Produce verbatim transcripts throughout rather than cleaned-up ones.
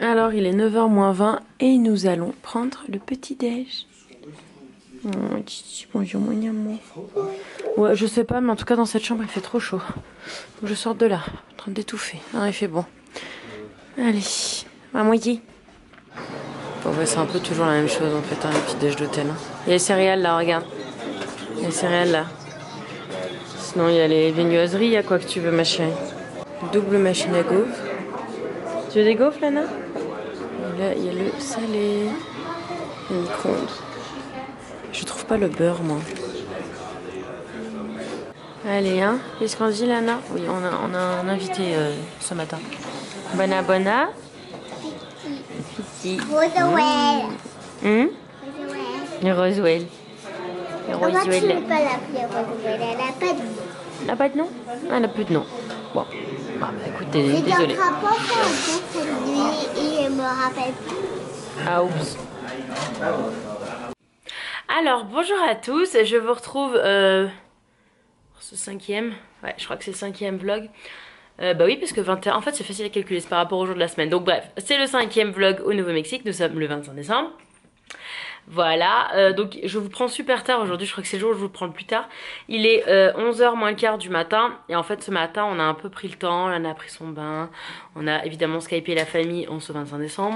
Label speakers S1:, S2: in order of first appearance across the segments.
S1: Alors il est neuf heures moins vingt et nous allons prendre le petit déj. Oh, bonjour mon amour. Ouais, je sais pas, mais en tout cas dans cette chambre il fait trop chaud. Faut que je sorte de là, en train d'étouffer. Ah, il fait bon. Allez, à moitié. Bon, ouais, c'est un peu toujours la même chose en fait, hein, les petits déj d'hôtel. Hein. Il y a les céréales là, regarde. Il y a les céréales là. Sinon il y a les viennoiseries, il y a quoi que tu veux ma chérie. Double machine à gaufres. Tu veux des gaufres Lana? Là, il y a le salé, le micro-ondes. Je trouve pas le beurre, moi. Allez, hein. Qu'est-ce qu'on dit, Lana? Oui, on a, on a un invité euh, ce matin. Bona Bona. Petit.
S2: Roswell.
S1: Hum? Le Roswell. Le
S2: Pourquoi tu ne
S1: Roswell.
S2: peux pas l'appeler Roswell? Elle n'a pas de nom.
S1: Elle n'a pas de nom? Ah, elle n'a plus de nom. Bon. Ah, bah écoutez,
S2: C'est
S1: désolé.
S2: un rapport pour lui et je me rappelle plus.
S1: Ah, oups. Alors, bonjour à tous. Je vous retrouve euh, pour ce cinquième. Ouais, je crois que c'est le cinquième vlog. Euh, bah oui, parce que vingt et un, en fait c'est facile à calculer, c'est par rapport au jour de la semaine. Donc bref, c'est le cinquième vlog au Nouveau-Mexique, nous sommes le vingt-cinq décembre. Voilà, euh, donc je vous prends super tard aujourd'hui, je crois que c'est le jour où je vous prends le plus tard. Il est euh, onze heures moins le quart du matin, et en fait ce matin on a un peu pris le temps, on a pris son bain, on a évidemment skypé la famille en ce vingt-cinq décembre.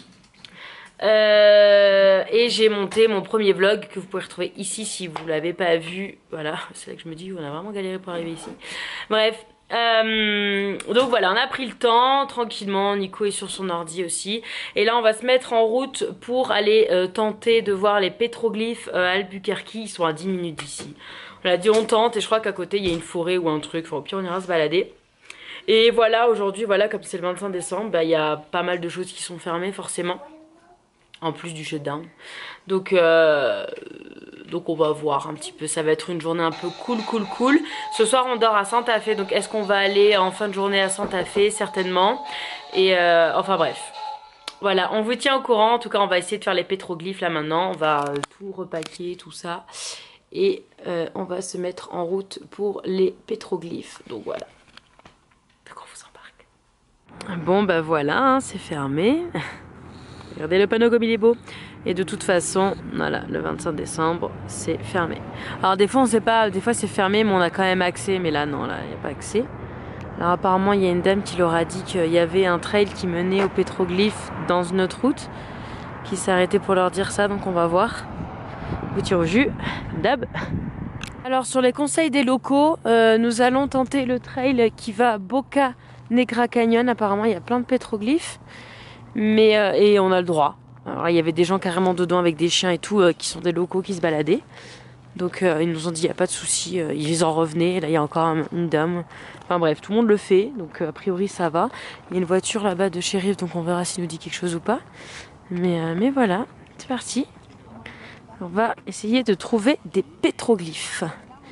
S1: Euh, et j'ai monté mon premier vlog que vous pouvez retrouver ici si vous l'avez pas vu. Voilà, c'est là que je me dis on a vraiment galéré pour arriver ici. Bref. Euh, donc voilà, on a pris le temps tranquillement, Nico est sur son ordi aussi et là on va se mettre en route pour aller euh, tenter de voir les pétroglyphes euh, à Albuquerque. Ils sont à dix minutes d'ici. On a dit on tente et je crois qu'à côté il y a une forêt ou un truc, enfin au pire on ira se balader. Et voilà, aujourd'hui, voilà, comme c'est le vingt-cinq décembre, bah, il y a pas mal de choses qui sont fermées forcément, en plus du shutdown. Donc, euh, donc on va voir un petit peu, ça va être une journée un peu cool, cool, cool. Ce soir on dort à Santa Fe, donc est-ce qu'on va aller en fin de journée à Santa Fe? Certainement. Et euh, enfin bref. Voilà, on vous tient au courant, en tout cas on va essayer de faire les pétroglyphes là maintenant. On va euh, tout repaquer, tout ça. Et euh, on va se mettre en route pour les pétroglyphes. Donc voilà. Donc on vous embarque. Bon bah voilà, hein, c'est fermé. Regardez le panneau comme il est beau. Et de toute façon, voilà, le vingt-cinq décembre, c'est fermé. Alors des fois, on sait pas, des fois c'est fermé, mais on a quand même accès. Mais là, non, là, il n'y a pas accès. Alors apparemment, il y a une dame qui leur a dit qu'il y avait un trail qui menait au pétroglyphe dans une autre route, qui s'est arrêté pour leur dire ça, donc on va voir. Vous tirez au jus, dab. Alors sur les conseils des locaux, euh, nous allons tenter le trail qui va à Boca Negra Canyon. Apparemment, il y a plein de pétroglyphes. Mais euh, et on a le droit. Alors il y avait des gens carrément dedans avec des chiens et tout euh, qui sont des locaux qui se baladaient. Donc euh, ils nous ont dit il n'y a pas de souci, euh, ils en revenaient. Là il y a encore un, une dame. Enfin bref, tout le monde le fait. Donc euh, a priori ça va. Il y a une voiture là-bas de shérif, donc on verra s'il nous dit quelque chose ou pas. Mais, euh, mais voilà, c'est parti. On va essayer de trouver des pétroglyphes.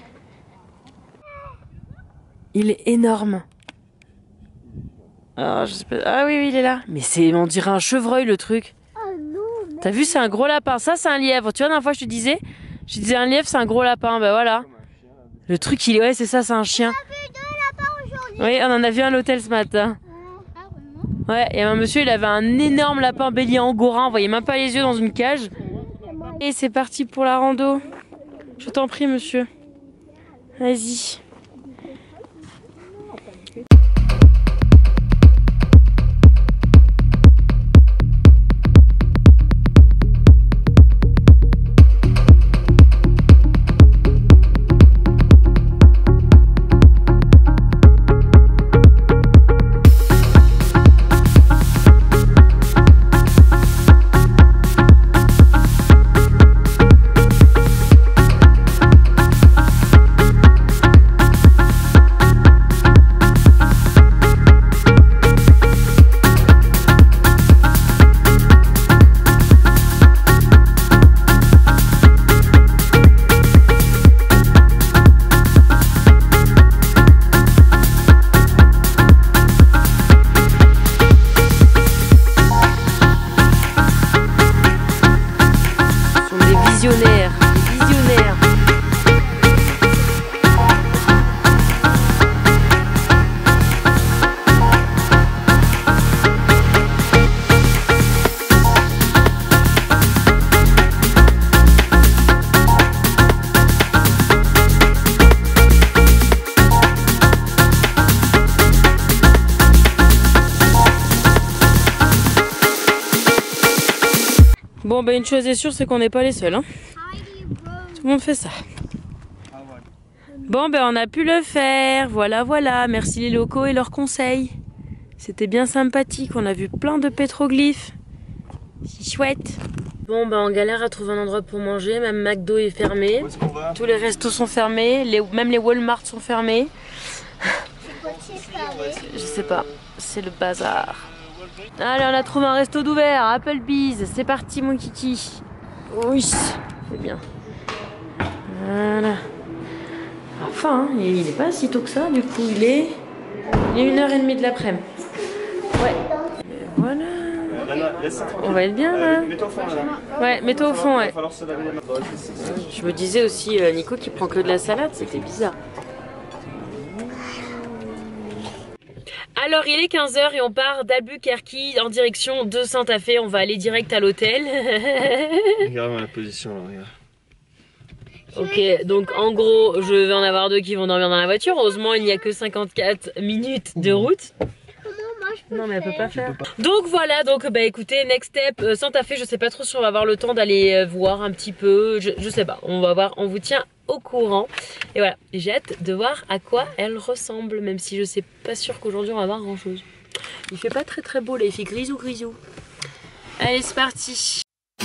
S1: Il est énorme. Alors, je sais pas... Ah oui, oui, il est là. Mais c'est, on dirait un chevreuil le truc.
S2: Oh non. Mais...
S1: T'as vu, c'est un gros lapin. Ça, c'est un lièvre. Tu vois, la dernière fois, je te disais, je te disais un lièvre, c'est un gros lapin. Bah voilà. Le truc, il est, ouais, c'est ça, c'est un chien.
S2: On a vu deux lapins aujourd'hui.
S1: Oui, on en a vu un à l'hôtel ce matin.
S2: Ah, vraiment?
S1: Ouais, et un monsieur, il avait un énorme lapin bélier angora. On voyait même pas les yeux dans une cage. Et c'est parti pour la rando. Je t'en prie, monsieur. Vas-y. Bon, bah une chose est sûre, c'est qu'on n'est pas les seuls. Hein. Tout le monde fait ça. Bon, ben on a pu le faire. Voilà, voilà. Merci les locaux et leurs conseils. C'était bien sympathique. On a vu plein de pétroglyphes. C'est chouette. Bon, ben on galère à trouver un endroit pour manger. Même McDo est fermé. Tous les restos sont fermés. Les... Même les Walmart sont fermés. Je sais pas. C'est le bazar. Allez, on a trouvé un resto d'ouvert. Applebee's. C'est parti, mon kiki. Oui, c'est bien. Voilà. Enfin, hein, il n'est pas si tôt que ça, du coup, il est, il est une heure trente de l'après-midi. Ouais. Et voilà. On va être bien là. Ouais, mets-toi au fond, ouais. Je me disais aussi, euh, Nico qui prend que de la salade, c'était bizarre. Alors, il est quinze heures et on part d'Albuquerque en direction de Santa Fe. On va aller direct à l'hôtel.
S3: Regarde la position là, regarde.
S1: Ok, donc en gros, je vais en avoir deux qui vont dormir dans la voiture. Heureusement, il n'y a que cinquante-quatre minutes de route. Non, mais elle peut pas faire. Donc voilà, donc bah écoutez, next step, euh, Santa Fe, je sais pas trop si on va avoir le temps d'aller euh, voir un petit peu. Je, je sais pas, on va voir, on vous tient au courant. Et voilà, j'ai hâte de voir à quoi elle ressemble, même si je sais pas sûr qu'aujourd'hui on va voir grand chose. Il fait pas très très beau là, il fait grisou grisou. Allez, c'est parti.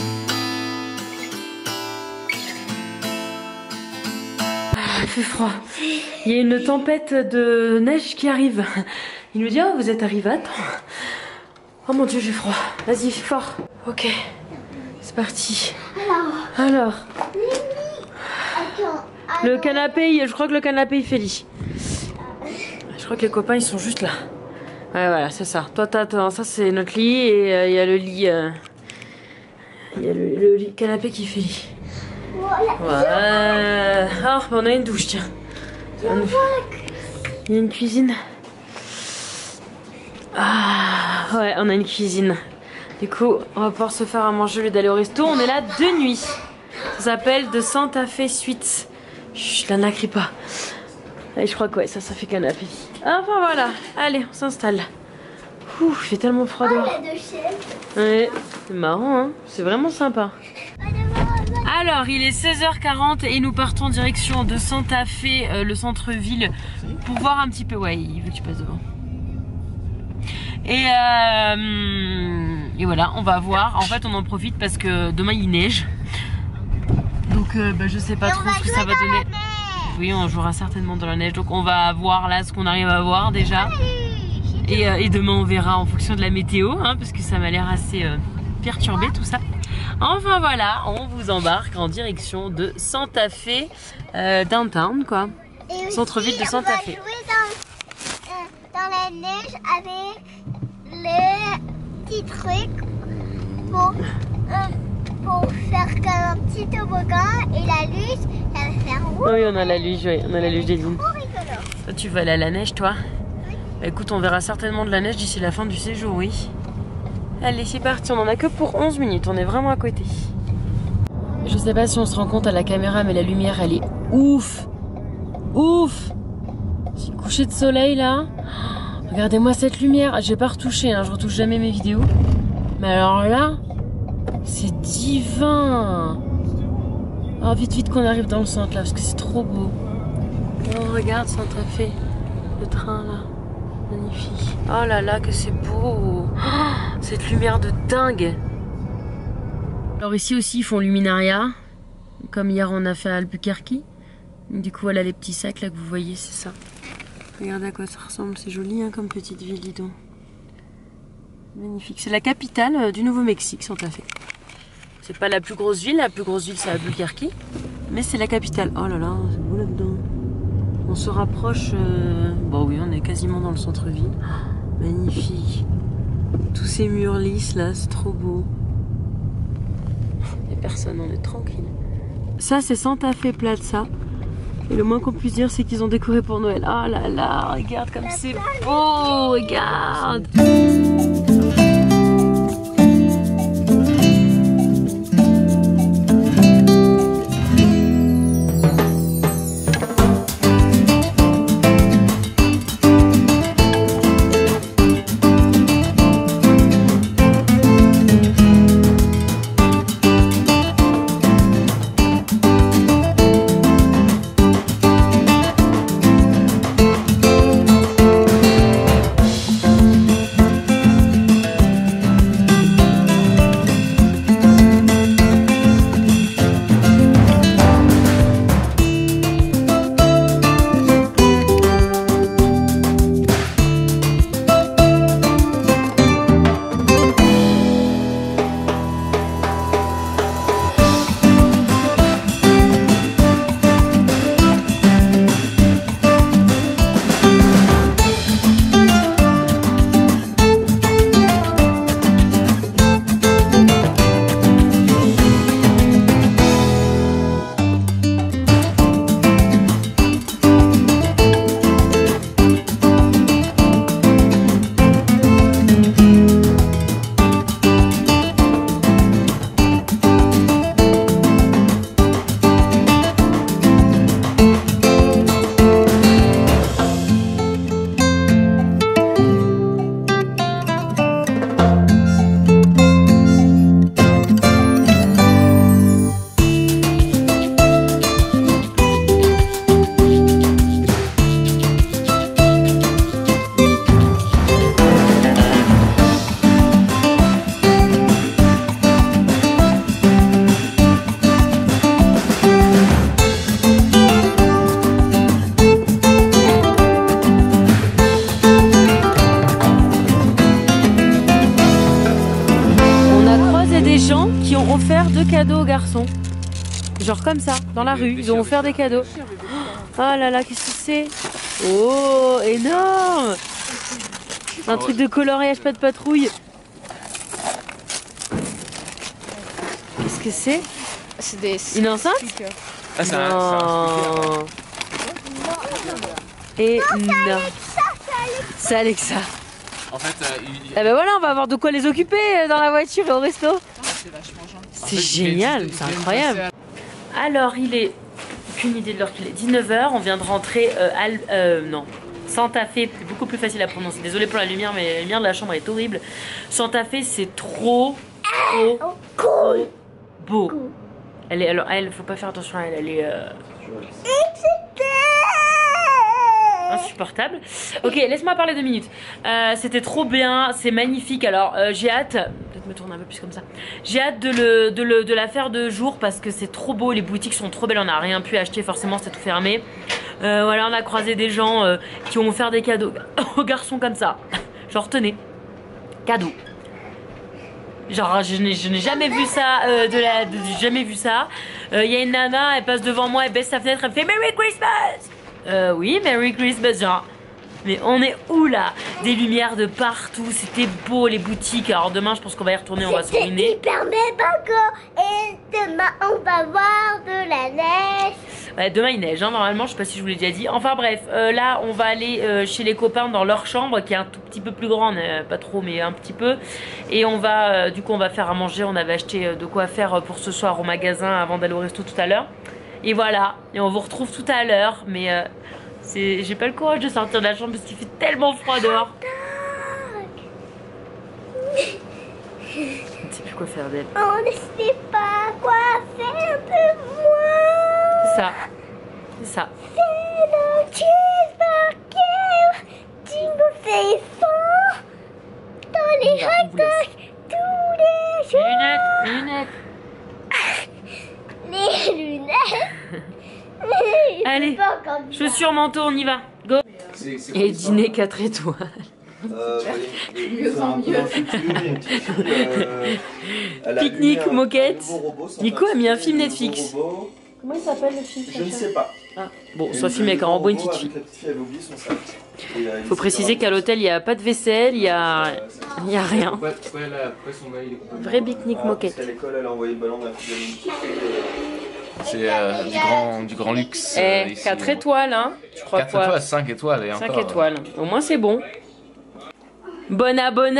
S1: Il fait froid. Il y a une tempête de neige qui arrive. Il nous dit, oh, vous êtes arrivé à temps. Oh mon dieu, j'ai froid. Vas-y, fort. Ok, c'est parti. Alors, Alors. Le canapé, je crois que le canapé il fait lit. Je crois que les copains ils sont juste là. Ouais, voilà, c'est ça. Toi, t'as, ça c'est notre lit et il euh, y a le lit. Il euh, y a le, le lit, canapé qui fait lit. Voilà. Ah, on a une douche, tiens. Il y a une cuisine. Ah, ouais, on a une cuisine. Du coup, on va pouvoir se faire à manger au lieu d'aller au resto. On est là de nuit. Ça s'appelle de Santa Fe Suites. Chut, là, n'accrie pas. Allez, je crois que ouais, ça, ça fait canapé. Enfin voilà, allez, on s'installe. Ouh, il fait tellement froid dehors. Ouais, c'est marrant, hein. C'est vraiment sympa. Alors, il est seize heures quarante et nous partons en direction de Santa Fe, euh, le centre-ville, pour voir un petit peu. Ouais, il veut que tu passes devant. Et, euh, et voilà, on va voir. En fait, on en profite parce que demain il neige. Donc, euh, bah, je sais pas trop ce que ça va donner. Oui, on jouera certainement dans la neige. Donc, on va voir là ce qu'on arrive à voir déjà. Et, euh, et demain, on verra en fonction de la météo, hein, parce que ça m'a l'air assez euh, perturbé tout ça. Enfin voilà, on vous embarque en direction de Santa Fe, euh, downtown quoi, centre-ville de Santa Fe.
S2: On va jouer dans, euh, dans la neige avec le petit truc pour, euh, pour faire comme un petit toboggan et la luge, ça va faire rouge.
S1: Oui, on a la luge, oui, on a la luge des lignes.
S2: Trop rigolo.
S1: Toi, tu vas aller à la neige toi? Oui. Bah, écoute, on verra certainement de la neige d'ici la fin du séjour, oui. Allez, c'est parti, on en a que pour onze minutes, on est vraiment à côté. Je sais pas si on se rend compte à la caméra, mais la lumière elle est ouf. Ouf. C'est le coucher de soleil là. Regardez-moi cette lumière, j'ai pas retouché, hein, je retouche jamais mes vidéos. Mais alors là, c'est divin. Alors vite vite qu'on arrive dans le centre là, parce que c'est trop beau. Oh regarde Santa Fe, le train là. Magnifique. Oh là là, que c'est beau. Oh, cette lumière de dingue. Alors ici aussi, ils font Luminaria. Comme hier, on a fait à Albuquerque. Du coup, voilà les petits sacs là que vous voyez, c'est ça. Regardez à quoi ça ressemble. C'est joli hein, comme petite ville, dis donc. Magnifique. C'est la capitale du Nouveau-Mexique, Santa Fe. C'est pas la plus grosse ville. La plus grosse ville, c'est Albuquerque. Mais c'est la capitale. Oh là là, c'est beau là-dedans. On se rapproche, euh... bon oui on est quasiment dans le centre-ville. Oh, magnifique. Tous ces murs lisses là, c'est trop beau. Il n'y a personne, on est tranquille. Ça c'est Santa Fe Plaza. Et le moins qu'on puisse dire c'est qu'ils ont décoré pour Noël. Oh là là, regarde comme c'est beau, regarde. cadeaux aux garçons. Genre comme ça, dans la rue, ils vont faire des cadeaux. Oh là là, qu'est-ce que c'est? Oh, énorme! Un truc de coloriage, pas de patrouille. Qu'est-ce que c'est?
S4: C'est des...
S1: Une enceinte?
S3: Ah, c'est un, c'est un speaker.
S1: Non. Et non.
S2: Ça,
S1: C'est Alexa.
S3: En fait, euh, il-
S1: Ah bah voilà, on va avoir de quoi les occuper euh, dans la voiture et au resto.
S4: C'est vachement gentil.
S1: C'est génial, c'est incroyable. Alors, il est... Aucune idée de l'heure qu'il est. dix-neuf heures, on vient de rentrer euh, Al... euh, non. Santa Fe, c'est beaucoup plus facile à prononcer. Désolée pour la lumière, mais la lumière de la chambre est horrible. Santa Fe, c'est trop, trop, trop beau. Elle est... Alors, elle, faut pas faire attention à elle, elle est... Euh... insupportable. Ok, laisse-moi parler deux minutes. Euh, C'était trop bien, c'est magnifique. Alors, euh, j'ai hâte, peut-être me tourner un peu plus comme ça. J'ai hâte de, le, de, le, de la faire de jour parce que c'est trop beau. Les boutiques sont trop belles. On n'a rien pu acheter, forcément, c'était tout fermé. Euh, voilà, on a croisé des gens euh, qui vont faire des cadeaux aux garçons comme ça. Genre, tenez, cadeau. Genre, je n'ai je n'ai jamais vu ça, euh, de la, de, j'ai jamais vu ça. Il euh, y a une nana, elle passe devant moi, elle baisse sa fenêtre, elle me fait Merry Christmas. Euh, oui, Merry Christmas, genre. Mais on est où là? Des lumières de partout, c'était beau les boutiques. Alors demain, je pense qu'on va y retourner, on va se
S2: C'était
S1: ruiner.
S2: hyper méga. Et demain, on va voir de la neige.
S1: Ouais, demain il neige, hein, normalement, je sais pas si je vous l'ai déjà dit. Enfin bref, euh, là on va aller euh, chez les copains dans leur chambre qui est un tout petit peu plus grande, euh, pas trop mais un petit peu. Et on va, euh, du coup on va faire à manger, on avait acheté euh, de quoi faire pour ce soir au magasin avant d'aller au resto tout à l'heure. Et voilà, et on vous retrouve tout à l'heure, mais euh, c'est, j'ai pas le courage de sortir de la chambre parce qu'il fait tellement froid dehors. Je ne sais plus quoi faire d'elle.
S2: On ne sait pas quoi faire de moi.
S1: C'est ça, c'est ça.
S2: C'est le cheeseburger qui me fait faim dans les
S1: On
S2: hot
S1: vous laisse.
S2: dogs tous les jours.
S1: Lunettes, lunettes.
S2: Les lunettes.
S1: Allez, chaussures, manteau, on y va. Go.
S3: c'est- c'est
S1: Et
S3: quoi ça
S1: dîner quatre étoiles.
S3: Euh, ouais,
S4: Mieux
S3: c'est
S4: en
S3: un peu
S4: mieux.
S3: un futur, il y a une petite fille, euh, elle a
S1: Pique-nique,
S3: allumé un-
S1: moquette.
S3: un nouveau robot, sans
S1: Nico a mis un
S3: acheter
S1: film
S3: de
S1: Netflix.
S3: nouveau robot.
S1: Comment il s'appelle le film?
S3: Je ne sais pas.
S1: Ah, bon,
S3: Et
S1: soit
S3: le
S1: filmé avec un
S3: nouveau
S1: robot, une
S3: robot,
S1: petite fille.
S3: avec la petite fille, elle oublie son sac. Et, euh, il
S1: Faut
S3: s'est
S1: préciser
S3: fait
S1: qu'à l'hôtel, il n'y a pas de vaisselle, il y a,
S3: Euh, c'est-
S1: il y a rien.
S3: Pourquoi, pourquoi elle a- pourquoi son œil il est complètement-
S1: Vrai pique-nique
S3: Ah,
S1: moquette.
S3: Parce qu'à l'école, elle a envoyé le ballon d'un fille d'une petite fille.
S5: C'est euh, du, grand, du grand luxe. euh,
S1: Eh,
S5: ici.
S1: quatre étoiles, hein. Je crois
S5: quatre
S1: quoi.
S5: étoiles, cinq étoiles et
S1: cinq
S5: encore.
S1: étoiles. Au moins, c'est bon. Bona bona.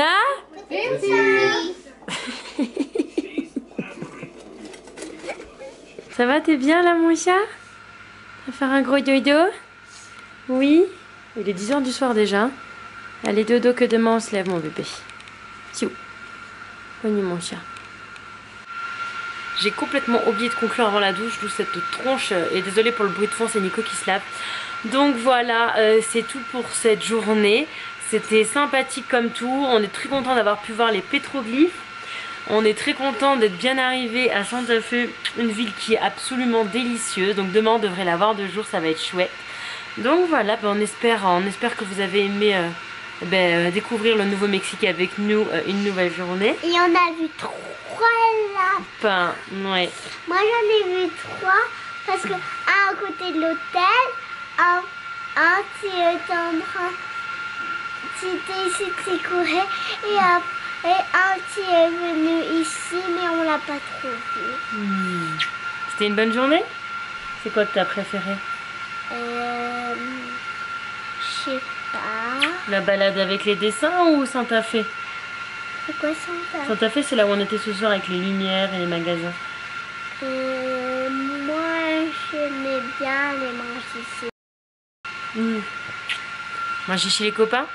S1: Ça va, t'es bien là, mon chat? Tu vas faire un gros dodo? Oui? Il est dix heures du soir déjà. Allez, dodo, que demain on se lève, mon bébé. Tiou. Bonne nuit, mon chat. J'ai complètement oublié de conclure avant la douche, d'où cette tronche. Et désolée pour le bruit de fond, c'est Nico qui se lave. Donc voilà, euh, c'est tout pour cette journée. C'était sympathique comme tout. On est très content d'avoir pu voir les pétroglyphes. On est très content d'être bien arrivé à Santa Fe, une ville qui est absolument délicieuse. Donc demain on devrait la voir de jour, ça va être chouette. Donc voilà, ben on, espère, on espère que vous avez aimé euh, ben, euh, découvrir le Nouveau-Mexique avec nous euh, une nouvelle journée.
S2: Et on a vu trois lapins.
S1: Enfin, ouais.
S2: Moi j'en ai vu trois parce que un à côté de l'hôtel, un, un qui était en train, qui était ici qui courait et, un- et un qui est venu ici mais on l'a pas trop vu.
S1: Hmm. C'était une bonne journée? C'est quoi que t'as préféré?
S2: Euh, je sais pas.
S1: La balade avec les dessins ou Santa Fe?
S2: C'est quoi ça?
S1: Santa Fe, c'est là où on était ce soir avec les lumières et les magasins.
S2: Euh, moi j'aimais bien les manger ici.
S1: Mmh. Manger chez les copains?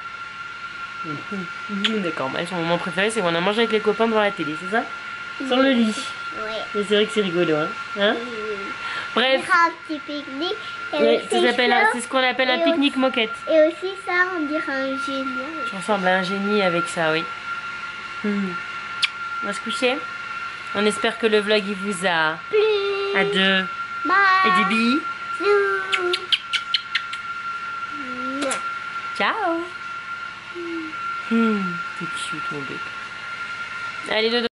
S1: Mmh. D'accord, bah, son moment préféré c'est quand on a mangé avec les copains devant la télé, c'est ça? Sur le lit.
S2: Oui.
S1: Et c'est vrai que c'est rigolo, hein, hein? Bref,
S2: On un petit pique-nique. Et
S1: ouais,
S2: aussi
S1: ça s'appelle un-
S2: ça,
S1: c'est ce qu'on appelle un
S2: et
S1: pique-nique moquette.
S2: Et aussi ça, on dirait un génie.
S1: Je ressemble à un génie avec ça, oui. Mmh. On va se coucher. On espère que le vlog il vous a
S2: Plus.
S1: à deux
S2: Bye.
S1: et des billes.
S2: Bisous.
S1: Ciao. Mmh. C'est cute mon bébé. Allez, dodo.